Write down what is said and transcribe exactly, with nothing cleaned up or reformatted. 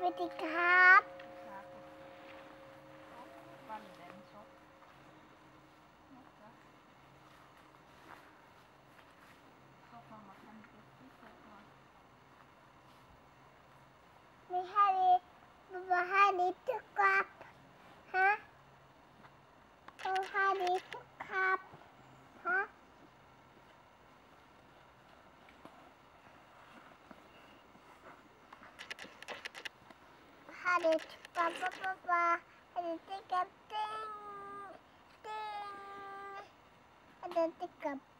tikap. Ini hari hari tikap. Hah? Oh, hari tikap. Hah? Hari tikap apa? Hari tikap ting ting. Ada tikap.